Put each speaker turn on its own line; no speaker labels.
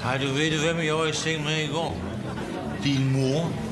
Ej, du ved, hvem jeg var i seng med i går? Din mor.